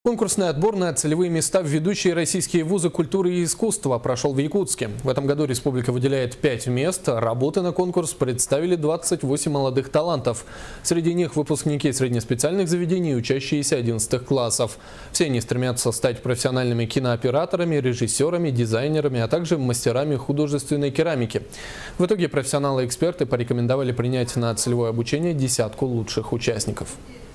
Конкурсный отбор на целевые места в ведущие российские вузы культуры и искусства прошел в Якутске. В этом году республика выделяет 5 мест. Работы на конкурс представили 28 молодых талантов. Среди них выпускники среднеспециальных заведений и учащиеся 11 классов. Все они стремятся стать профессиональными кинооператорами, режиссерами, дизайнерами, а также мастерами художественной керамики. В итоге профессионалы и эксперты порекомендовали принять на целевое обучение десятку лучших участников.